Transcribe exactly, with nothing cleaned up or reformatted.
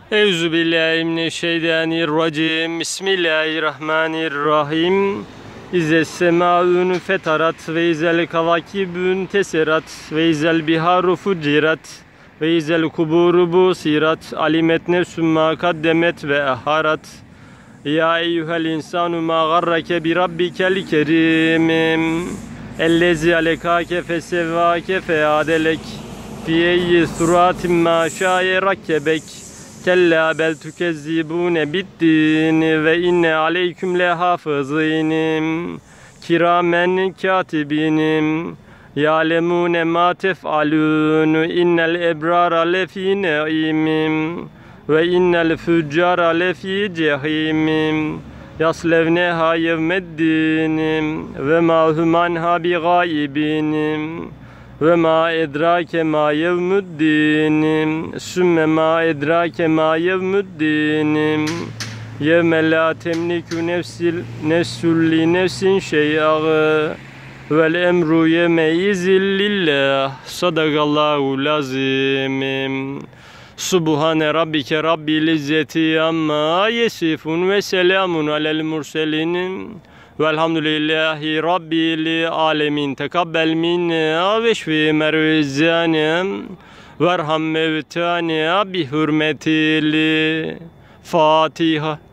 Euzubillahimineşşeytanirracim. Bismillahirrahmanirrahim. İzes semâ'ün fetarat ve izel kavakibün teserat ve izel biharu fucirat ve izel kuburu busirat alimet nefsün ma kaddemet ve aharat. Ya eyyuhel insanu ma garrake bi rabbikel kerim ellezi alekake fesevvake feadelek fi eyyi suratin ma şâye rakkebek. Kella bel tükezzibune biddin ve inne aleyküm lehafızînim kiramen katibinim ya'lemune ma tef'alun innel ebrara lefî ne'imim ve innel füccara lefî cehîmim yaslevneha yevmeddinim ve ma hum anha bigayibinim ve ma edrake ma yevmüddinim sümme ma edrake ma yevmüddinim yevme la temliku nefsil nefsulli nefsin şey'ağı vel emru yevme izillillah. Sadakallahu lazim. Subhane rabbike rabbil izzeti amma yesifun ve selamun alel murselin. Velhamdülillahi Rabbil alemin. Tekabbel minna ve şfi mervizanem. Verham mevtana bi hürmetil Fatiha.